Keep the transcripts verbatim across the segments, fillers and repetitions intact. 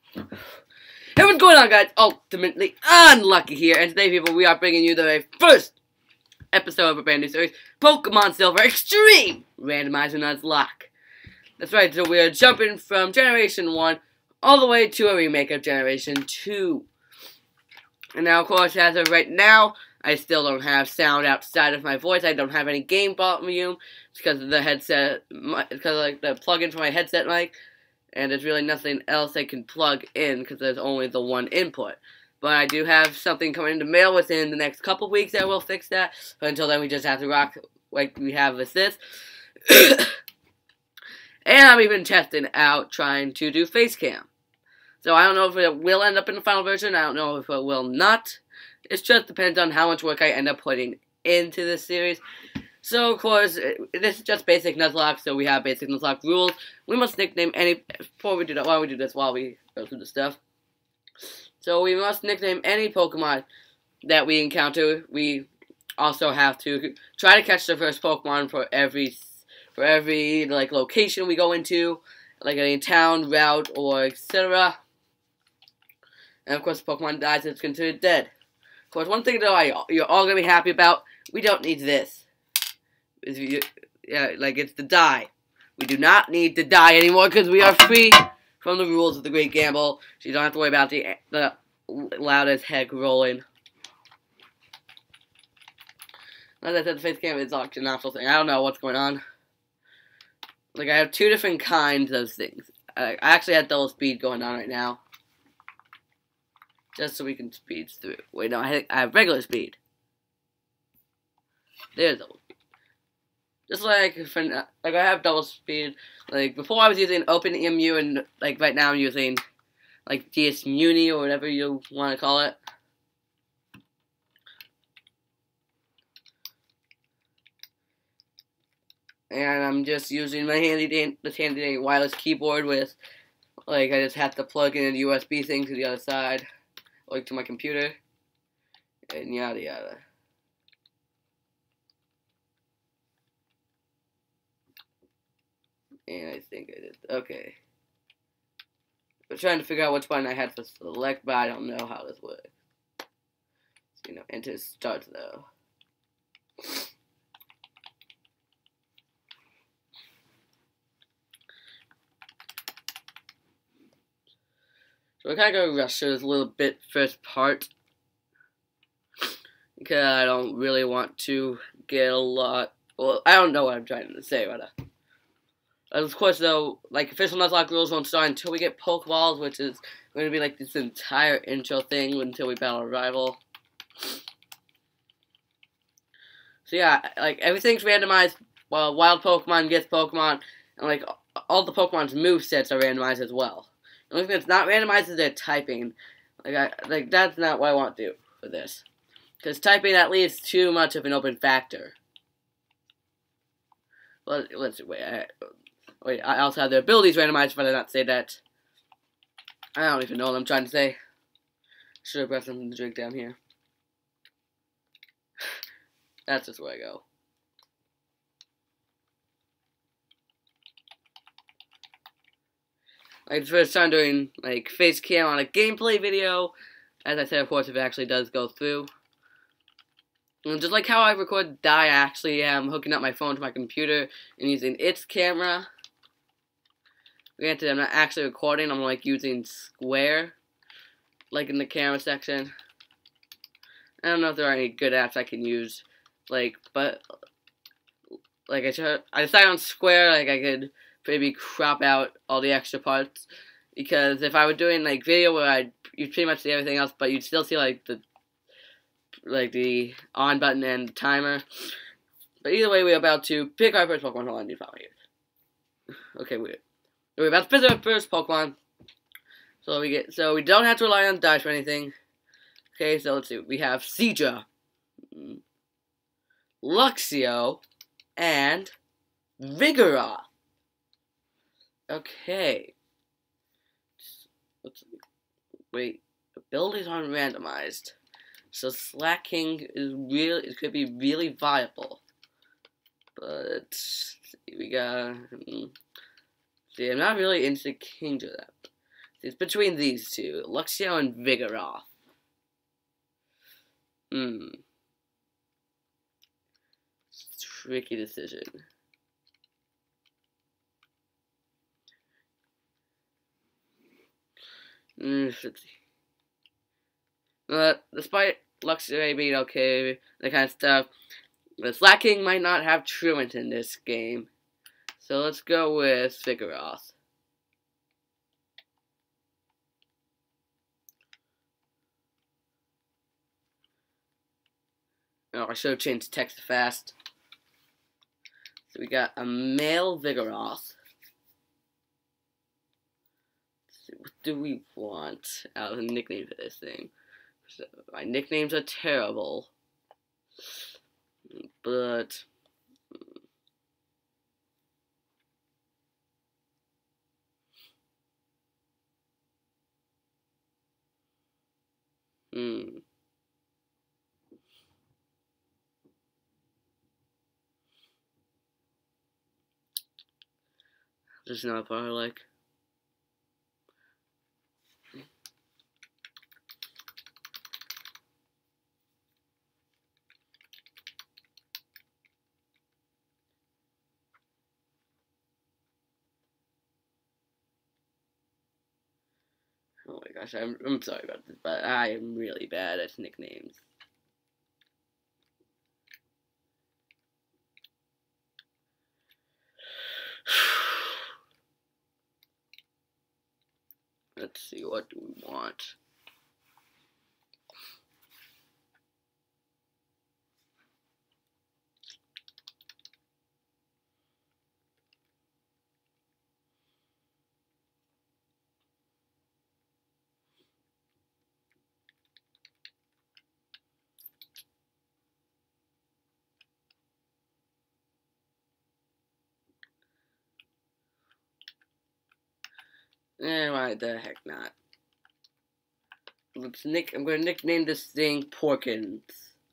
Hey, what's going on, guys? Ultimately Unlucky here, and today, people, we are bringing you the very first episode of a brand new series, Pokemon Silver Extreme Randomizer Nuzlocke. That's right, so we are jumping from Generation one all the way to a remake of Generation two. And now, of course, as of right now, I still don't have sound outside of my voice. I don't have any game volume. It's because of the headset, it's because of like the plug-in for my headset mic. And there's really nothing else I can plug in because there's only the one input. But I do have something coming in the mail within the next couple weeks that will fix that. But until then, we just have to rock like we have with this. And I'm even testing out trying to do face cam. So I don't know if it will end up in the final version. I don't know if it will not. It just depends on how much work I end up putting into this series. So, of course, this is just basic Nuzlocke, so we have basic Nuzlocke rules. We must nickname any, before we do that, while we do this, while we go through the stuff. So, we must nickname any Pokemon that we encounter. We also have to try to catch the first Pokemon for every, for every, like, location we go into, like any town, route, or et cetera. And, of course, if Pokemon dies, it's considered dead. Of course, one thing, though, I, you're all going to be happy about, we don't need this. Is you, yeah, like it's the die. We do not need to die anymore because we are free from the rules of the Great Gamble. So you don't have to worry about the the loud as heck rolling. As I said, the face cam is like an awful thing. I don't know what's going on. Like I have two different kinds of things. I, I actually have double speed going on right now, just so we can speed through. Wait, no, I I have regular speed. There's double. Just like, for, like I have double speed, like, before I was using OpenEMU, and, like, right now I'm using, like, D S Muni, or whatever you want to call it. And I'm just using my handy, this handy wireless keyboard with, like, I just have to plug in a U S B thing to the other side, like, to my computer, and yada yada. And I think I did. Okay. I'm trying to figure out which button I had for select, but I don't know how this works. So, you know, enter start though. So we're kind of going to rush through this little bit first part, because I don't really want to get a lot. Well, I don't know what I'm trying to say, but. Uh, Of course, though, like, official Nuzlocke rules won't start until we get Pokeballs, which is going to be, like, this entire intro thing until we battle a rival. So, yeah, like, everything's randomized. Well, wild Pokemon gets Pokemon, and, like, all the Pokemon's movesets are randomized as well. The only thing that's not randomized is their typing. Like, I, like that's not what I want to do for this. Because typing, that leaves too much of an open factor. Well, let's see, wait, I... Wait, I also have their abilities randomized, but I did not say that. I don't even know what I'm trying to say. Should have brought something to drink down here. That's just where I go. Like, it's the first time doing, like, face cam on a gameplay video. As I said, of course, if it actually does go through. And just like how I record die, I actually am hooking up my phone to my computer and using its camera. Granted, I'm not actually recording, I'm like using Square, like in the camera section. I don't know if there are any good apps I can use, like, but, like, I, try, I decided on Square, like, I could maybe crop out all the extra parts, because if I were doing, like, video where I'd, you'd pretty much see everything else, but you'd still see, like, the, like, the on button and the timer. But either way, we're about to pick our first Pokemon. Hold on, you probably here. Okay, weird. We're about to pick our first Pokemon, so we get so we don't have to rely on dice for anything. Okay, so let's see. We have Seadra, Luxio, and Vigoroth. Okay. Let's wait. Abilities aren't randomized, so Slacking is really it could be really viable. But we got. See, I'm not really into Kingdra that. It's between these two, Luxio and Vigoroth. Hmm. Tricky decision. Mm, but despite Luxio being okay, that kind of stuff, the Slaking might not have truant in this game. So let's go with Vigoroth. Oh, I should have changed text to fast. So we got a male Vigoroth. What do we want out of a nickname for this thing? So my nicknames are terrible, but hmm. There's another part I like. Oh my gosh, I'm, I'm sorry about this, but I am really bad at nicknames. Let's see, what do we want? Eh, why the heck not? Let's nick. I'm gonna nickname this thing Porkins.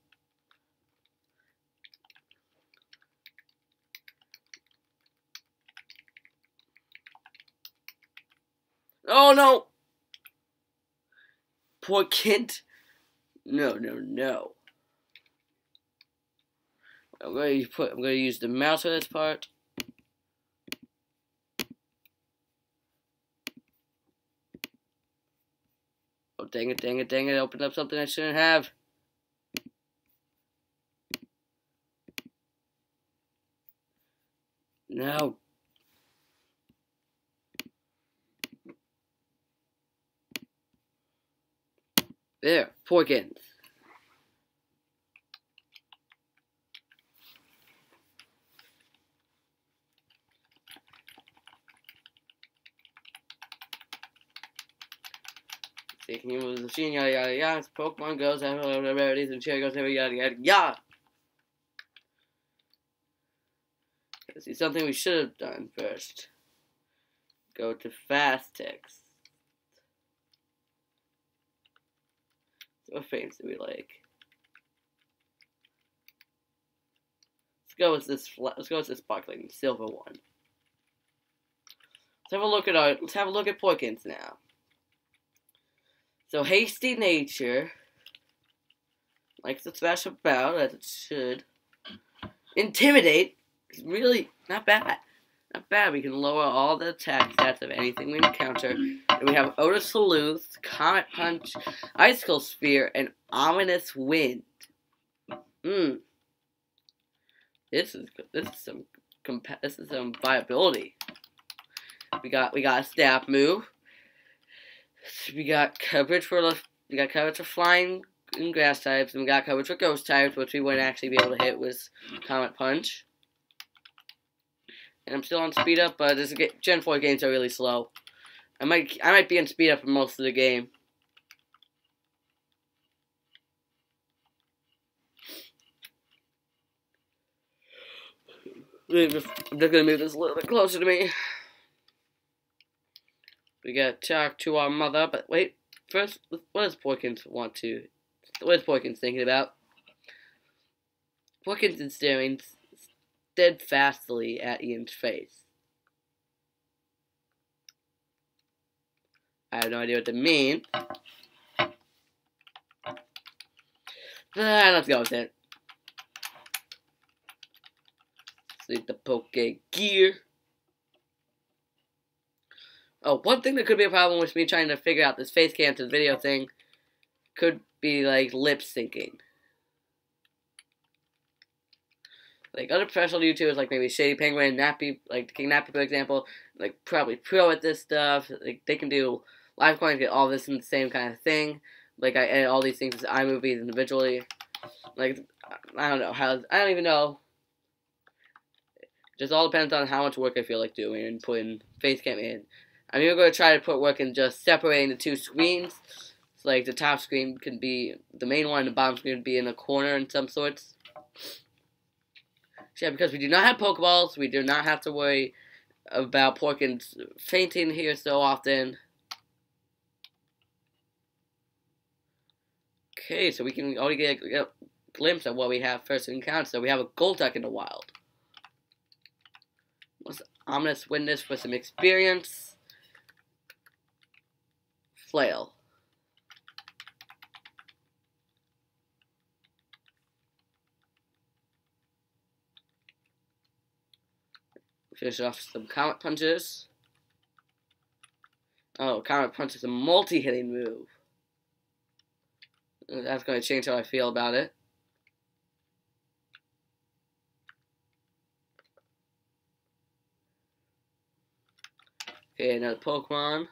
Oh no! Porkint? No, no, no. I'm going to put. I'm going to use the mouse for this part. Oh dang it! Dang it! Dang it! I opened up something I shouldn't have. No. There, Porkins. Taking him with the machine, yada yada yada. As Pokemon goes, rarities and cherry goes, yada yada yada yada. See, something we should have done first. Go to fast text. What frames do we like? Let's go with this. Let's go with this sparkling silver one. Let's have a look at our. Let's have a look at Porkins now. So hasty nature, like the thrash about as it should. Intimidate is really not bad. Not bad. We can lower all the attack stats of anything we encounter. And we have Odor Salute, Comet Punch, Icicle Sphere, and Ominous Wind. Hmm. This is this is some this is some viability. We got we got a stab move. We got coverage for we got coverage for flying and grass types, and we got coverage for ghost types, which we wouldn't actually be able to hit with Comet Punch. And I'm still on speed up, but this Gen four games are really slow. I might I might be on speed up for most of the game. I'm just gonna move this a little bit closer to me. We gotta talk to our mother, but wait, first, what does Porkins want to, what is Porkins thinking about? Porkins is staring steadfastly at Ian's face. I have no idea what they mean. But let's go with it. Select the Poke Gear. Oh, one thing that could be a problem with me trying to figure out this face cam to the video thing could be like lip syncing. Like other professional YouTubers, like maybe Shady Penguin, Nappy, like King Nappy, for example, like probably pro at this stuff. Like they can do live coins, get all this in the same kind of thing. Like I edit all these things as iMovie individually. Like I don't know how. I don't even know. Just all depends on how much work I feel like doing and putting Facecam in. I'm even going to try to put work in just separating the two screens. So like the top screen could be the main one, and the bottom screen would be in a corner in some sorts. So yeah, because we do not have Pokeballs, we do not have to worry about Porkins fainting here so often. Okay, so we can already get a, a glimpse of what we have first encounter. So we have a Golduck in the wild. Let's ominous witness for some experience. Flail. Finish off some Comet Punches. Oh, Comet Punch is a multi-hitting move. That's going to change how I feel about it. Okay, another Pokemon.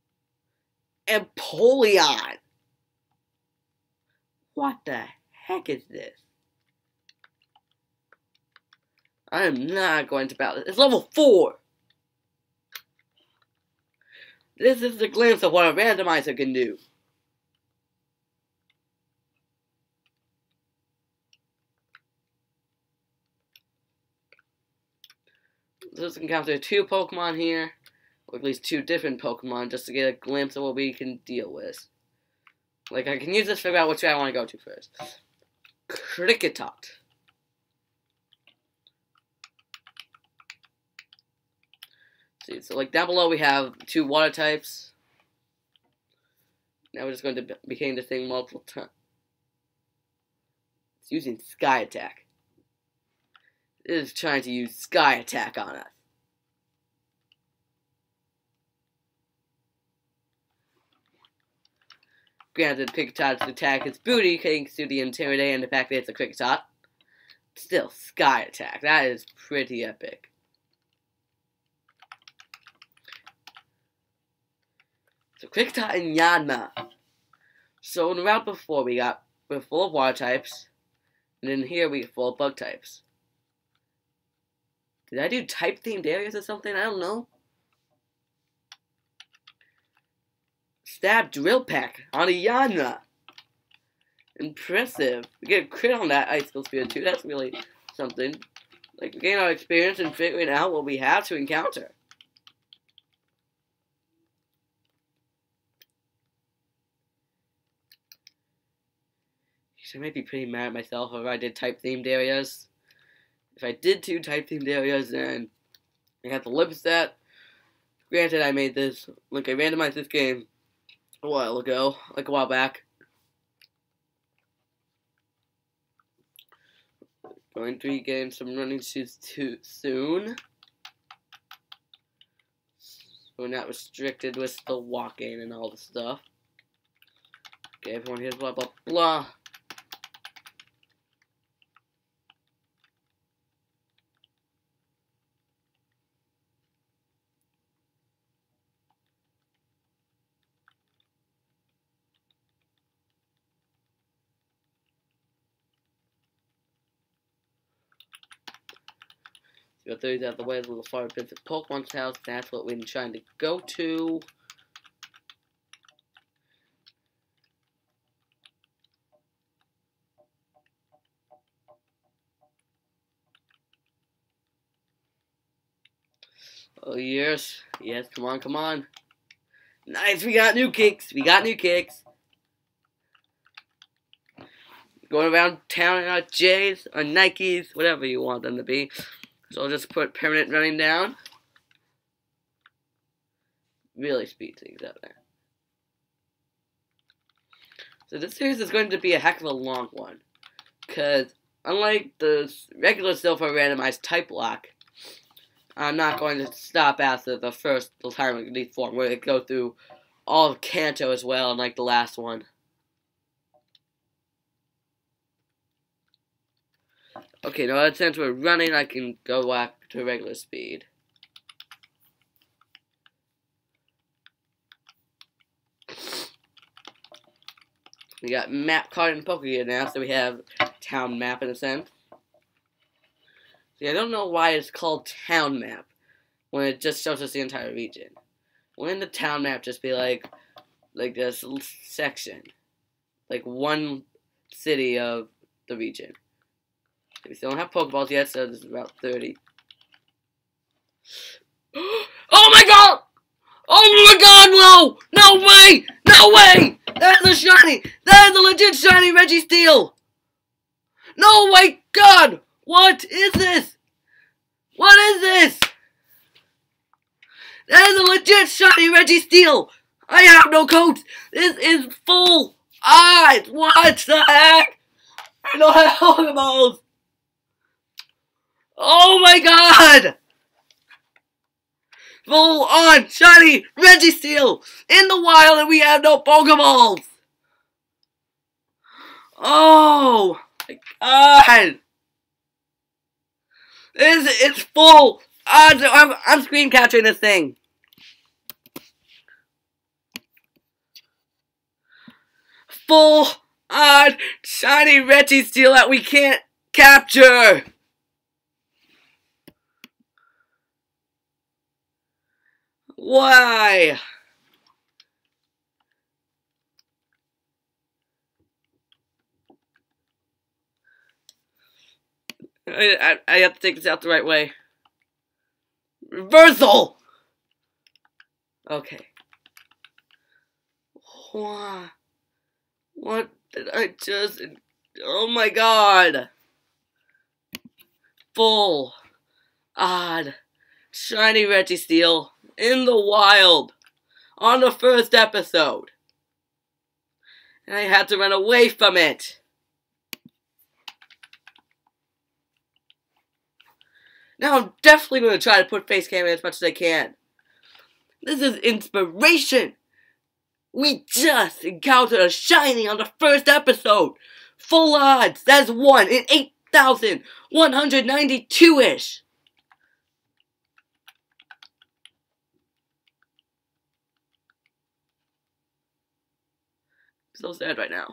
Empoleon! What the heck is this? I am not going to battle this. It's level four! This is the glimpse of what a randomizer can do. Let's encounter two Pokemon here. Or at least two different Pokemon, just to get a glimpse of what we can deal with. Like, I can use this to figure out which way I want to go to first. Kricketot. See, so like down below we have two water types. Now we're just going to become the thing multiple times. It's using Sky Attack. It is trying to use Sky Attack on us. Granted, Kricketot's attack is booty, thanks to the Intimidate and the fact that it's a Kricketot. Still, Sky Attack. That is pretty epic. So, Kricketot and Yanma. So, in the route before, we got, we're full of water types. And then here, we're full of bug types. Did I do type-themed areas or something? I don't know. Stab Drill Peck on a Yanma. Impressive. We get a crit on that Icicle Spear too. That's really something. Like, we gain our experience in figuring out what we have to encounter. I might be pretty mad at myself if I did type-themed areas. If I did two type-themed areas, then I have to live with that. Granted, I made this, like, I randomized this game a while ago, like a while back. Going to be getting some running shoes too soon. So we're not restricted with the walking and all the stuff. Okay, everyone here's blah blah blah. Go through out the way, a little far visit Pokemon's house. That's what we've been trying to go to. Oh yes, yes, come on, come on. Nice, we got new kicks. We got new kicks. Going around town in our J's or Nikes, whatever you want them to be. So I'll just put permanent running down. Really speed things up there. So this series is going to be a heck of a long one. Because unlike the regular Silph randomized type lock, I'm not going to stop after the first Tyrant Elite form. We're going to go through all of Kanto as well, unlike the last one. Okay, now since we're running, I can go back to regular speed. We got map card and Pokegear now, so we have town map in a sense. See, I don't know why it's called town map when it just shows us the entire region. Wouldn't the town map just be like, like this section, like one city of the region? We still don't have Pokeballs yet, so this is about thirty. Oh my god! Oh my god, no! No way! No way! That is a shiny! That is a legit shiny Registeel! No way, god! What is this? What is this? That is a legit shiny Registeel! I have no coats! This is full eyes! What the heck? I don't have Pokeballs! Oh my god! Full on shiny Registeel in the wild, and we have no Pokeballs! Oh my god! This is full on. I'm, I'm screen capturing this thing. Full on shiny Registeel that we can't capture! Why? I, I, I have to take this out the right way. Reversal! Okay. What? What did I just... Oh my god! Full. Odd. Shiny Registeel. In the wild. On the first episode. And I had to run away from it. Now I'm definitely going to try to put face cam in as much as I can. This is inspiration. We just encountered a shiny on the first episode. Full odds. That's one in eight thousand one hundred ninety-two-ish. So sad right now.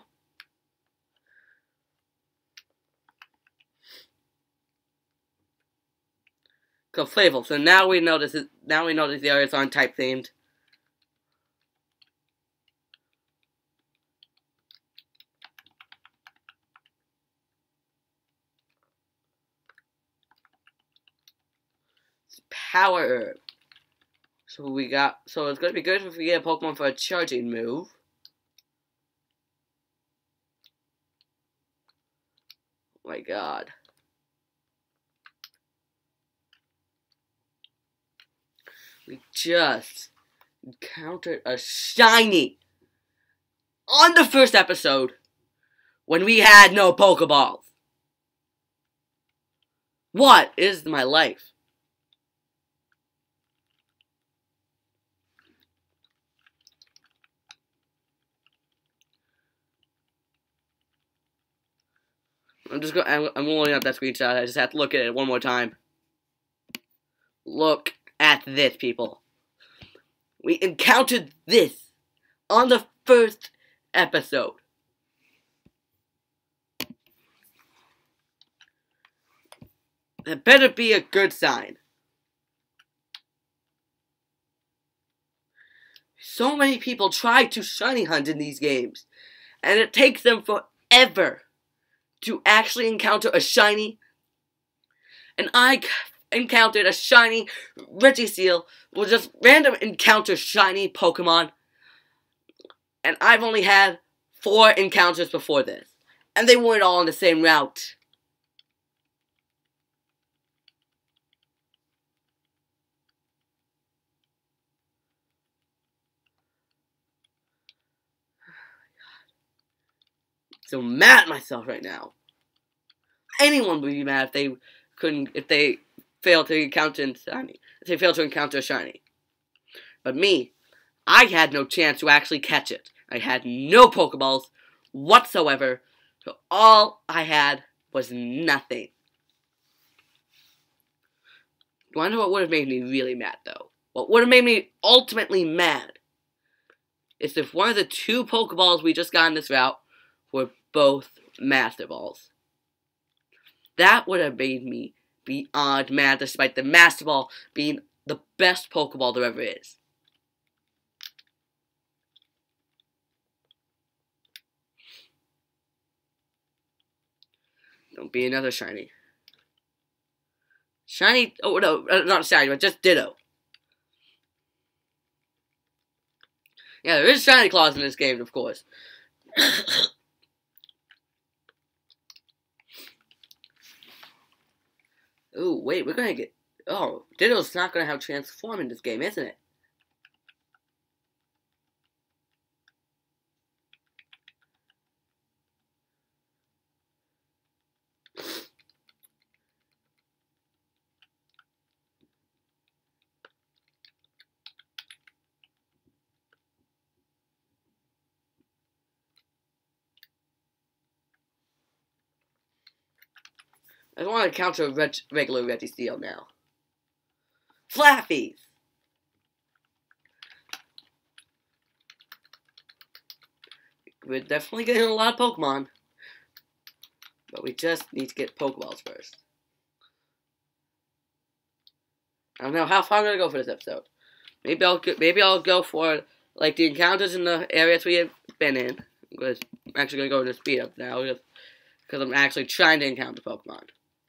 Go Flavel. So now we know this is now we know this area is on type themed. Power Herb. So we got so it's gonna be good if we get a Pokemon for a charging move. Oh my god. We just encountered a shiny on the first episode when we had no Pokeballs. What is my life? I'm just going. I'm, I'm holding up that screenshot. I just have to look at it one more time. Look at this, people. We encountered this on the first episode. That better be a good sign. So many people try to shiny hunt in these games, and it takes them forever to actually encounter a shiny. And I encountered a shiny Registeel with just random encounter shiny Pokemon. And I've only had four encounters before this. And they weren't all on the same route. so mad at myself right now. Anyone would be mad if they couldn't, if they failed to encounter a shiny. If they failed to encounter a shiny. But me, I had no chance to actually catch it. I had no Pokeballs whatsoever. So all I had was nothing. You wanna know what would have made me really mad, though? What would have made me ultimately mad is if one of the two Pokeballs we just got in this route were both Master Balls. That would have made me beyond mad, despite the Master Ball being the best Pokeball there ever is. Don't be another shiny. Shiny, oh no, not shiny, but just Ditto. Yeah, there is shiny claws in this game, of course. Ooh, wait, we're gonna get... Oh, Ditto's not gonna have transform in this game, isn't it? I don't want to counter a reg regular Registeel now. Flaffies! We're definitely getting a lot of Pokemon. But we just need to get Pokeballs first. I don't know how far I'm gonna go for this episode. Maybe I'll go, maybe I'll go for like the encounters in the areas we have been in. Because I'm actually gonna go to speed up now just because I'm actually trying to encounter Pokemon.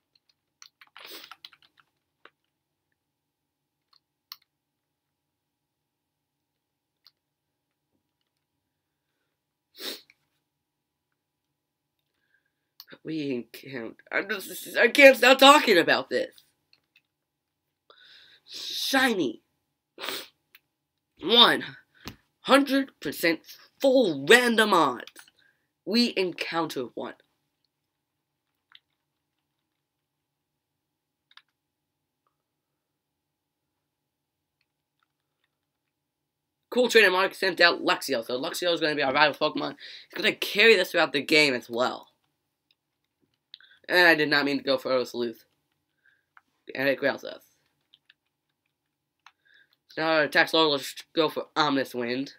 We can't. I'm just. I can't stop talking about this. Shiny. One hundred percent full random odds. We encounter one. Cool Trainer Mark sent out Luxio, so Luxio is going to be our rival Pokemon. He's going to carry this throughout the game as well. And I did not mean to go for Ursalooth. And it grails us. So now our attack slow, let's go for Omnis Wind.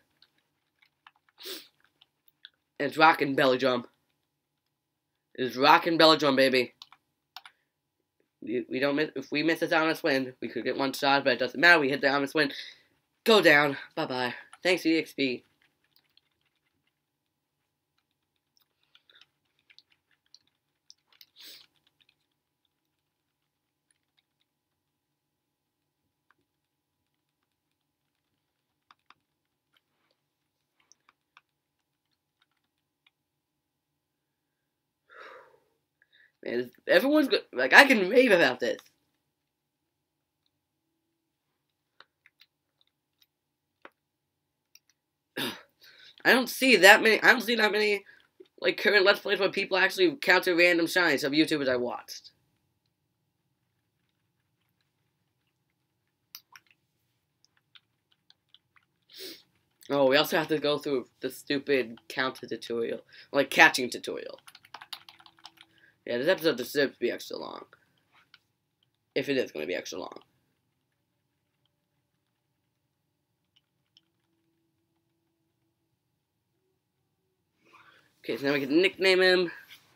And it's rockin' Belly Drum. It's rockin' Belly Drum, baby. We, we don't miss, if we miss this Omnis Wind, we could get one shot, but it doesn't matter. We hit the Omnis Wind. Go down. Bye-bye. Thanks, E X P. Man, everyone's good. Like, I can rave about this. I don't see that many, I don't see that many, like, current Let's Plays where people actually counter random shinies of YouTubers I watched. Oh, we also have to go through the stupid counter tutorial, like, catching tutorial. Yeah, this episode deserves to be extra long. If it is going to be extra long. Okay, so now we can nickname him.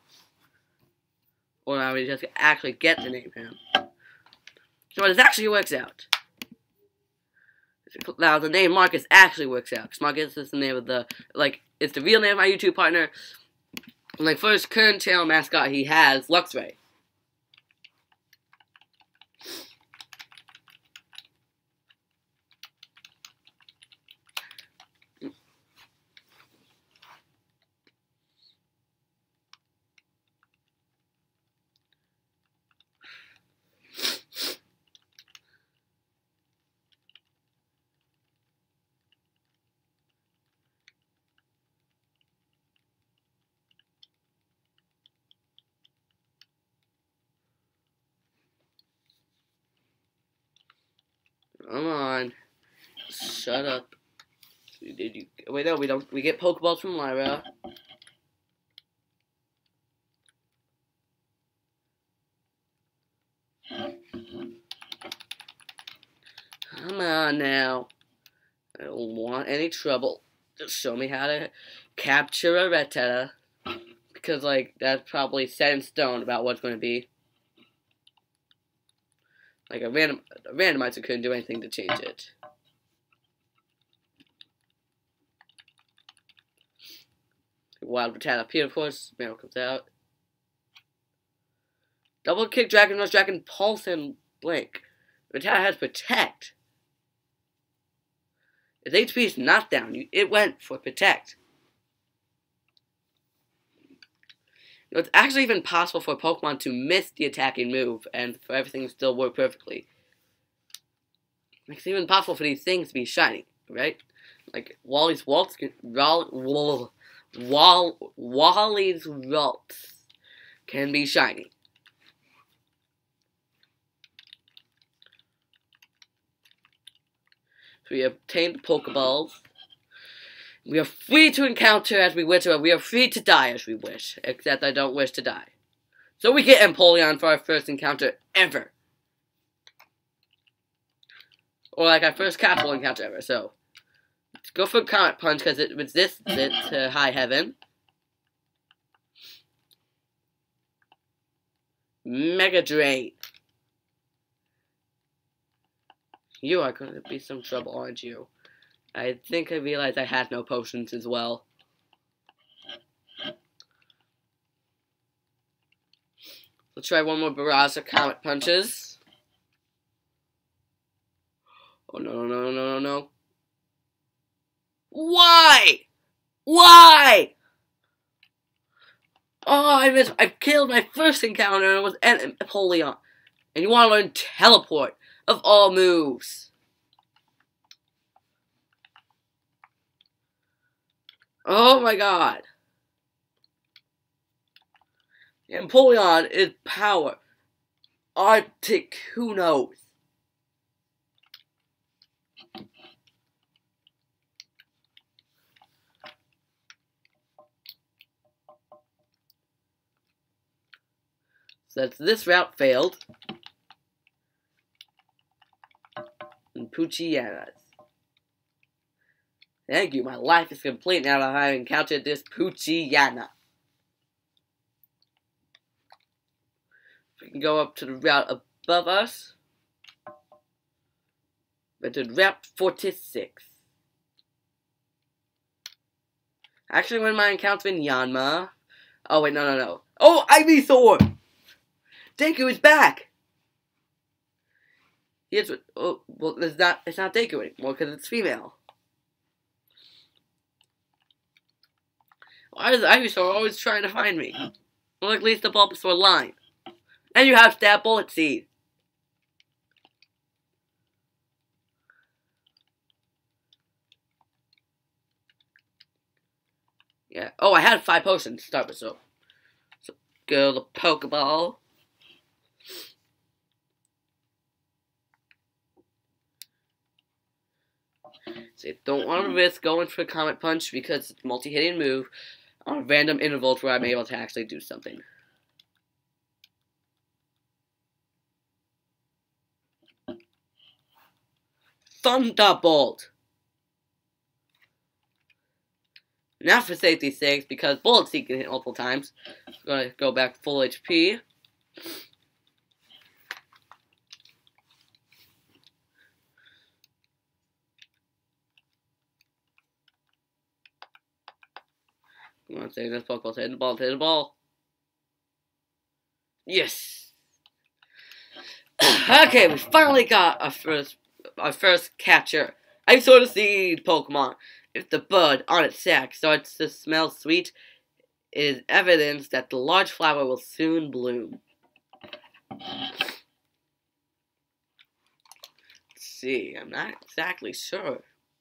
Or now we just actually get to name him. So this actually works out. Now the name Marcus actually works out. Because Marcus is the name of the, like, it's the real name of my YouTube partner. And like, first current channel mascot he has, Luxray. Come on. Shut up. Did you wait no we don't we get Pokeballs from Lyra. Come on now. I don't want any trouble. Just show me how to capture a Rattata. Because, like, that's probably set in stone about what's going to be. Like, a, random, a randomizer couldn't do anything to change it. Wild Rattata appeared, of course. Meryl comes out. Double kick, Dragon Rush, Dragon Pulse, and Blink. Rattata has Protect. Its H P is not down. It went for Protect. You know, it's actually even possible for a Pokemon to miss the attacking move and for everything to still work perfectly. It's even possible for these things to be shiny, right? Like Wally's Waltz, Wall, Wall, Wally's Waltz can be shiny. So we obtained Pokeballs. We are free to encounter as we wish, or we are free to die as we wish, except I don't wish to die. So we get Empoleon for our first encounter ever. Or like our first capital encounter ever, so. Let's go for Comet Punch, because it resists it to High Heaven. Mega Drain. You are going to be some trouble, aren't you? I think I realized I had no potions as well. Let's try one more barrage of Comet Punches. Oh, no, no, no, no, no, no. Why? Why? Oh, I missed. I killed my first encounter and it was Empoleon. And you want to learn Teleport of all moves. Oh my god. Empoleon is power. Arctic, who knows? Since this route failed. And Poochyena. Thank you, my life is complete now that I have encountered this Poochyena. We can go up to the route above us. But to Route forty-six. Actually, when my encounter in Yanma. Oh, wait, no, no, no. Oh, Ivysaur! Deku is back! Here's what. Oh, well, it's not, it's not Deku anymore because it's female. Why is Ivysaur always trying to find me? Well, at least the Bulbasaur line. And you have Stab Bullet Seed. Yeah. Oh, I had five potions to start with, so. So, go the Pokeball. So, you don't want to risk going for a Comet Punch because it's a multi-hitting move on random intervals where I'm able to actually do something. Thunderbolt! Not for safety's sake, because Bullet Seed can hit multiple times. I'm gonna go back full H P. Come on, save this Pokeball. Hit the ball, hit the ball. Yes! Okay, we finally got our first our first catcher. Ivysaur Seed Pokemon. If the bud on its sac starts to smell sweet, it is evidence that the large flower will soon bloom. Let's see, I'm not exactly sure.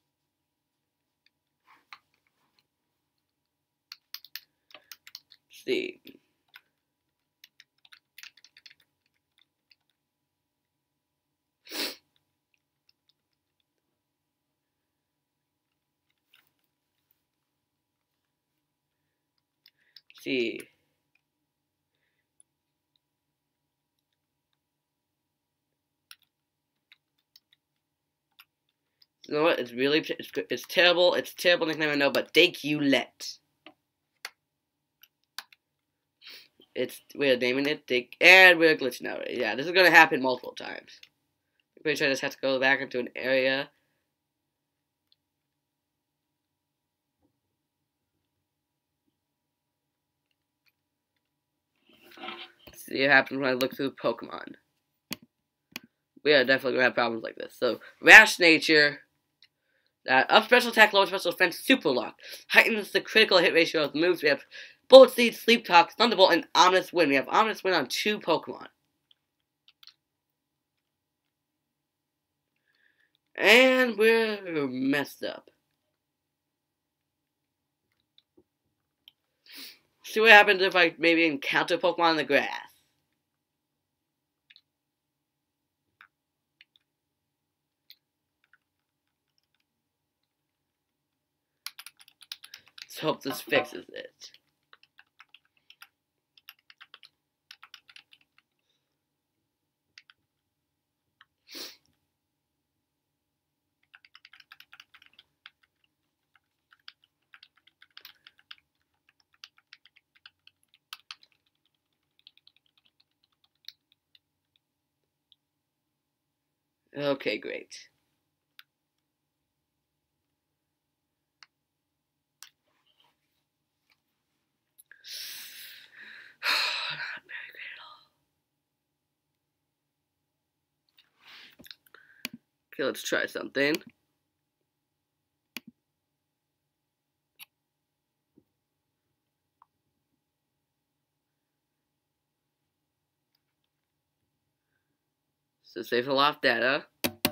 Let's see. see. You know what? It's really it's, it's terrible. It's a terrible nickname, I know, but Dakeulette. It's we're naming it Dake, and we're glitching out. Yeah, this is gonna happen multiple times. I'm pretty sure I just have to go back into an area. See what happens when I look through Pokemon. We are definitely gonna have problems like this. So, Rash Nature. That up special attack, lower special defense, Super Lock. Heightens the critical hit ratio of the moves. We have Bullet Seed, Sleep Talk, Thunderbolt, and Ominous Wind. We have Ominous Wind on two Pokemon. And we're messed up. See what happens if I maybe encounter Pokemon in the grass. Let's hope this fixes it. Okay, great. Not very great at all. Okay, let's try something. So saves a lot of data.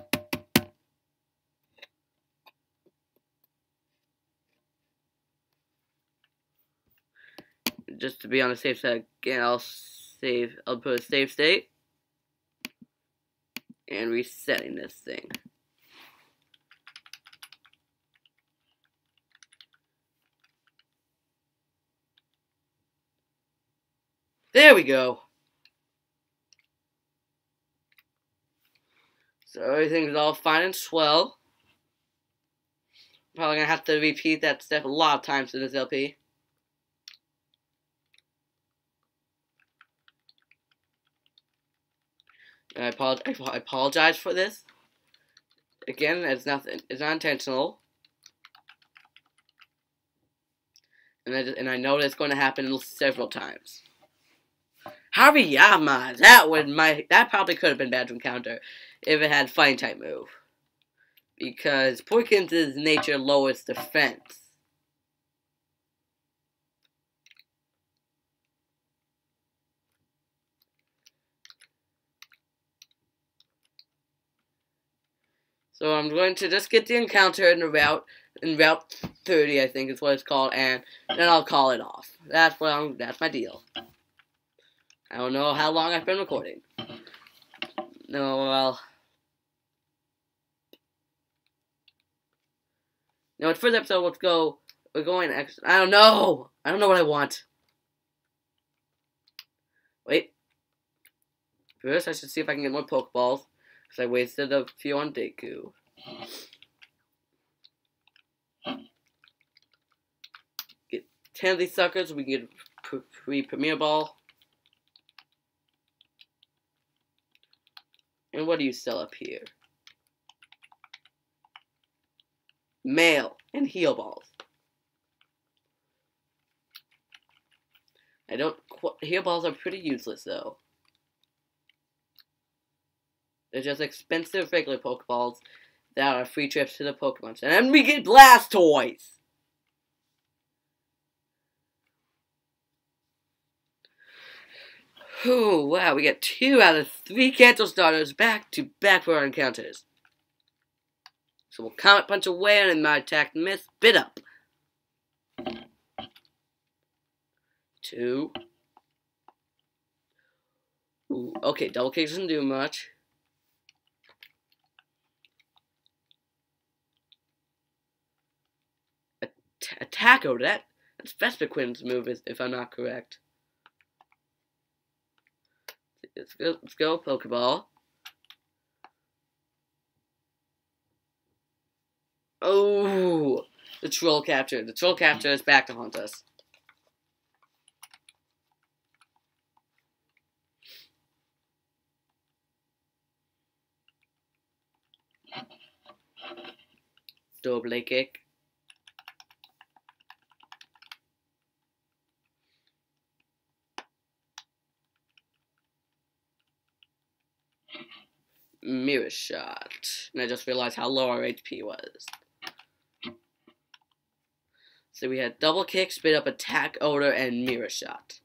Just to be on the safe side again, I'll save. I'll put a save state and resetting this thing. There we go. So everything's all fine and swell. Probably gonna have to repeat that step a lot of times in this L P. And I apologize, I apologize for this. Again, it's nothing. It's not intentional. And I, just, and I know that's going to happen several times. Hariyama! That would my that probably could have been bad to encounter if it had Fighting type move. Because Poikins' nature lowers defense. So I'm going to just get the encounter in the route in Route thirty, I think is what it's called, and then I'll call it off. That's what I'm, that's my deal. I don't know how long I've been recording. No, well. No, it's for the episode. Let's go. We're going extra. I don't know. I don't know what I want. Wait. First, I should see if I can get more Pokeballs. Because I wasted a few on Deku. Get ten of these suckers. We can get a free Premier Ball. And what do you sell up here? Mail and Heal Balls. I don't. Heal Balls are pretty useless though. They're just expensive regular Pokeballs that are free trips to the Pokemon Center. And we get Blastoise! Whew, wow, we get two out of three Kanto starters back to back for our encounters. So we'll Comet Punch away and my attack miss. Bit up. Two. Ooh, okay, Double Kick doesn't do much. Attack over that. That's Vespiquen's move, if I'm not correct. Let's go, let's go Pokeball. Oh, the Troll Capture. The Troll Capture is back to haunt us. Double kick. Mirror Shot. And I just realized how low our H P was. So we had Double Kick, Spit Up, Attack, Odor, and Mirror Shot.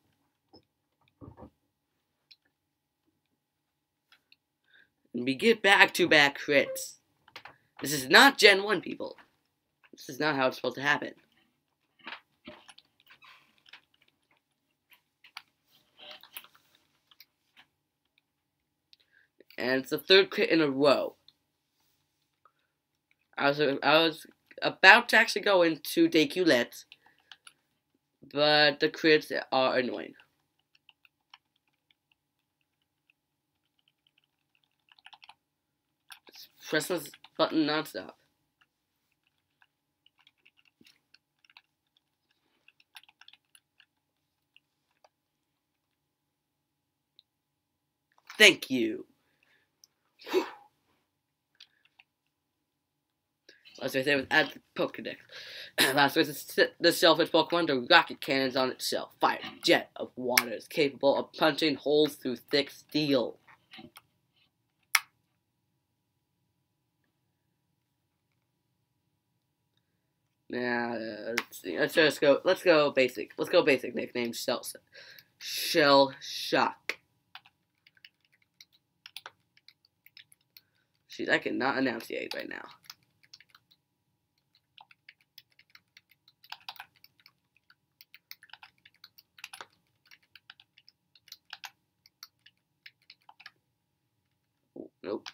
And we get back-to-back crits. This is not Gen one, people. This is not how it's supposed to happen. And it's the third crit in a row. I was I was about to actually go into Deculette, but the crits are annoying. Just press this button nonstop. Thank you. Whew. Last race I was at the Pokedex. Last race the Shellfish Pokemon, the rocket cannons on its shell. Fire jet of water is capable of punching holes through thick steel. Now, uh, let's see. Let's just go. Let's go basic. Let's go basic nickname. Shell, Shell Shock. Jeez, I cannot enunciate right now. Oh, nope.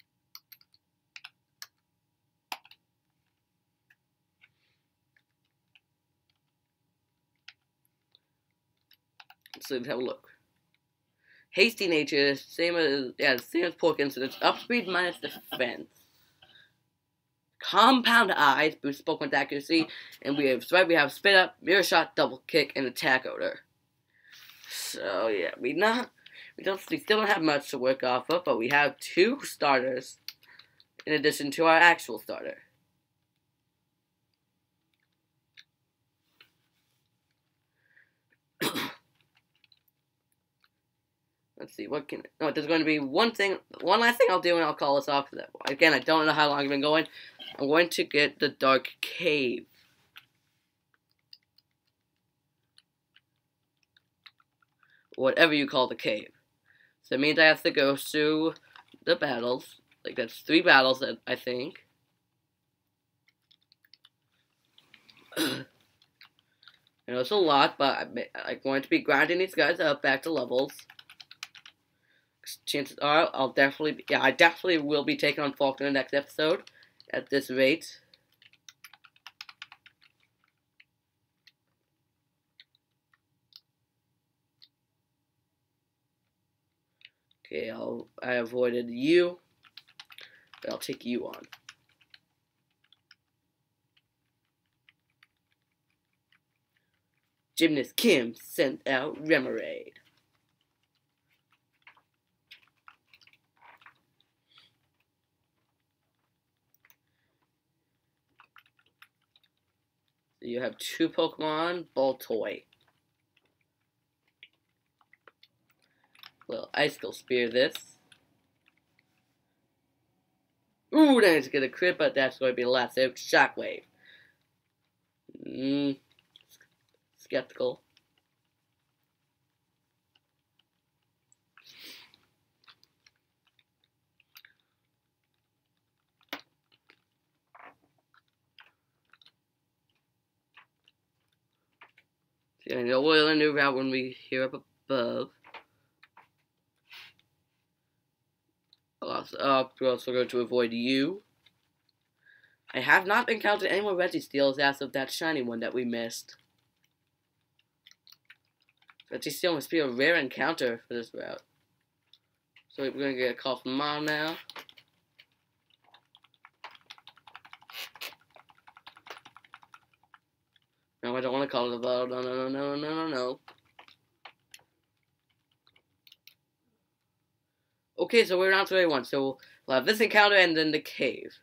So let's have a look. Hasty nature, same as yeah, same as Porkins, so it's up speed minus defense. Compound eyes boosts Pokemon's accuracy, and we have right we have spit up, mirror shot, double kick, and attack odor. So yeah, we not we don't we still don't have much to work off of, but we have two starters in addition to our actual starter. Let's see, what can... No, there's going to be one thing... One last thing I'll do, and I'll call this off. Again, I don't know how long I've been going. I'm going to get the Dark Cave. Whatever you call the cave. So it means I have to go through the battles. Like, that's three battles, I think. I know it's a lot, but I'm, I'm going to be grinding these guys up back to levels. Chances are I'll definitely, yeah, I definitely will be taking on Faulkner next episode at this rate. Okay, I'll, I avoided you, but I'll take you on. Gymnast Kim sent out Remoraid. You have two Pokemon, Baltoy. Well, Icicle Spear this. Ooh, that is going to crit, but that's going to be the last hit. Shockwave. Mm, skeptical. I know we'll end the route when we hear up above. I'll also, uh, we're also going to avoid you. I have not encountered any more Registeels as of that shiny one that we missed. But she still must be a rare encounter for this route. So we're gonna get a call from Mom now. No, I don't want to call it a vote. No, no, no, no, no, no, no. Okay, so we're on to everyone. So we'll have this encounter and then the cave.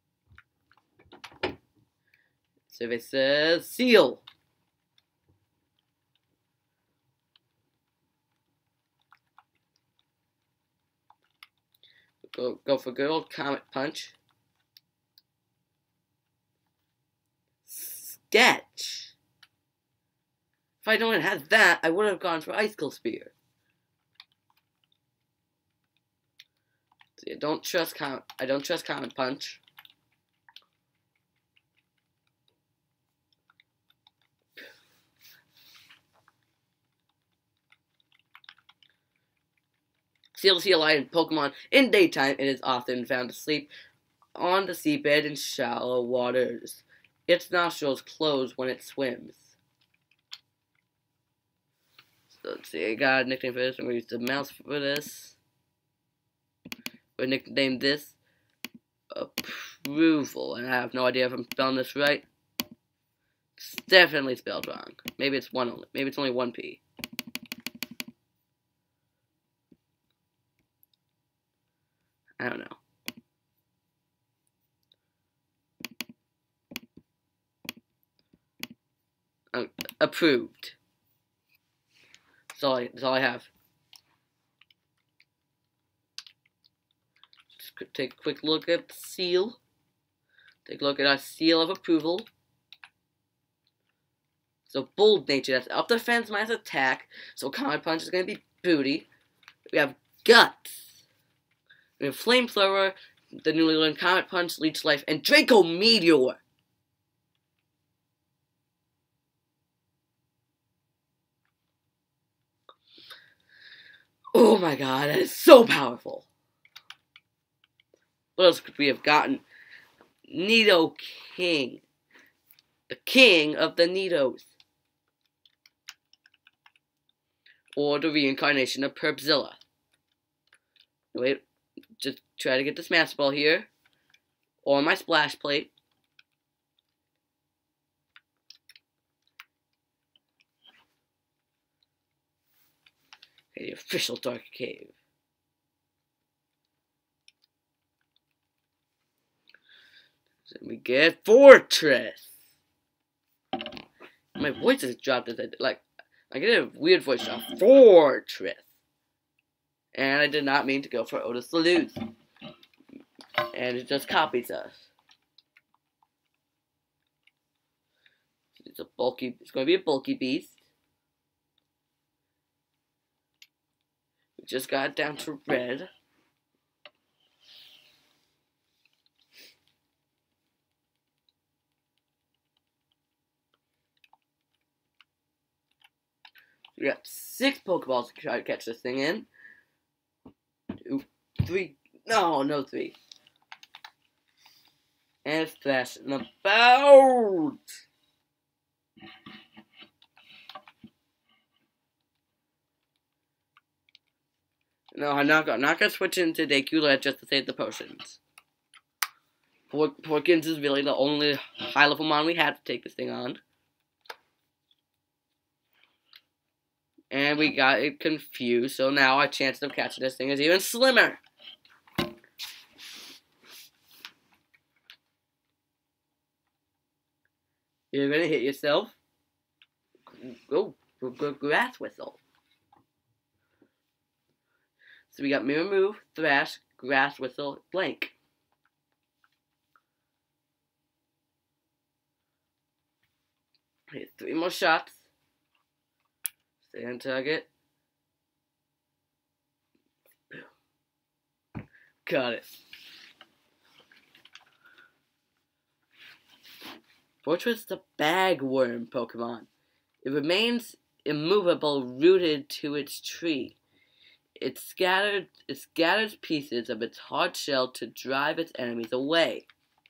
So it says seal. Go, go for good old Comet Punch. Sketch. If I'd known it had that, I would have gone for Icicle Spear. See, I don't trust Comet. I don't trust Comet Punch. Seal Sea Lion Pokemon in daytime, it is often found asleep on the seabed in shallow waters. Its nostrils close when it swims. So let's see, I got a nickname for this. I'm going to use the mouse for this. We're going to nickname this Approval. And I have no idea if I'm spelling this right. It's definitely spelled wrong. Maybe it's one only. Maybe it's only one P. I don't know. Um, approved. That's all I, that's all I have. Just take a quick look at the seal. Take a look at our seal of approval. So bold nature, that's up defense minus attack. So Comet Punch is going to be booty. We have guts. We have Flamethrower, the newly learned Comet Punch, Leech Life, and Draco Meteor. Oh my god, that is so powerful. What else could we have gotten? Nidoking. The king of the Nidos. Or the reincarnation of Perpzilla. Wait. Just try to get this Master Ball here. Or my Splash Plate. Okay, the official Dark Cave. So we get Fortress. My voice has dropped as I like I get a weird voice drop. Fortress. And I did not mean to go for Otis the Lose. And it just copies us. It's a bulky, it's going to be a bulky beast. We just got it down to red. We got six Pokeballs to try to catch this thing in. Two, three, no, no three. And it's thrashing about. No, I'm not gonna, not gonna switch into Dayquila just to save the potions. Pork, Porkins is really the only high level mon we had to take this thing on. And we got it confused, so now our chance of catching this thing is even slimmer. You're gonna hit yourself. Go, go, go Grass Whistle. So we got Mirror Move, Thrash, Grass Whistle, Blank. Okay, three more shots. Stay on target. Boom. Got it. Fortress the Bagworm Pokemon. It remains immovable, rooted to its tree. It scattered it scatters pieces of its hard shell to drive its enemies away.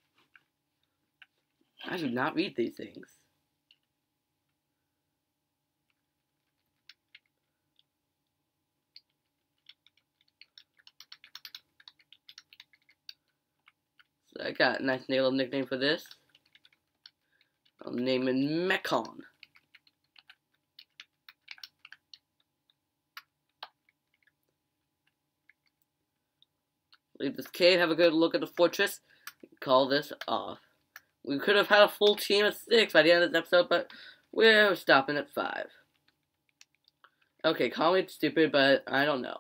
I do not read these things. So I got a nice little nickname for this. I'll name it Mechon. Leave this cave, have a good look at the fortress, and call this off. We could have had a full team of six by the end of this episode, but we're stopping at five. Okay, call me stupid, but I don't know.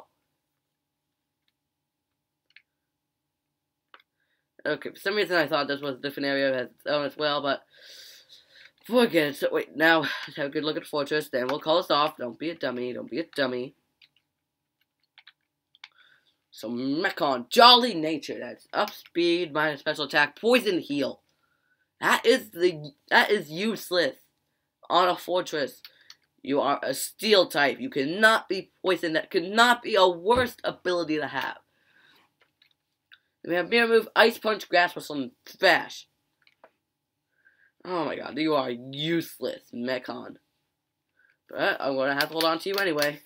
Okay, for some reason I thought this was a different area as its own as well, but forget it. So wait, now let's have a good look at the fortress, then we'll call this off. Don't be a dummy, don't be a dummy. So Mechon, Jolly Nature, that's up speed, minus special attack, poison heal. That is the that is useless on a fortress. You are a steel type. You cannot be poisoned. That could not be a worse ability to have. We have Mirror Move, Ice Punch, Grass Whistle, and Smash. Oh my god, you are useless, Mechon. But I'm gonna have to hold on to you anyway.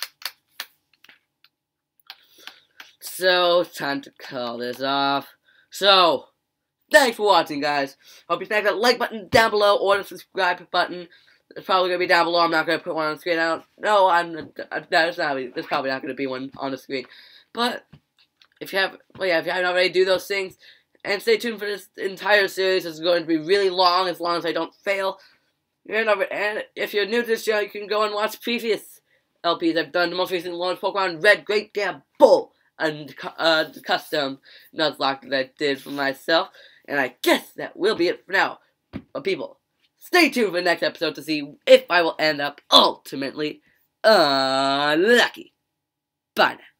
So, it's time to call this off. So, thanks for watching, guys. Hope you smack that like button down below or the subscribe button. It's probably going to be down below. I'm not going to put one on the screen. I don't, no, I'm, there's, not, there's probably not going to be one on the screen. But, if you have, well, yeah, if you haven't already, do those things. And stay tuned for this entire series. It's going to be really long, as long as I don't fail. And if you're new to this channel, you can go and watch previous L Ps I've done. The most recent one was Pokemon Red Great Damn Bull. And uh, custom Nuzlocke that I did for myself. And I guess that will be it for now. But people, stay tuned for the next episode to see if I will end up ultimately unlucky. Bye now.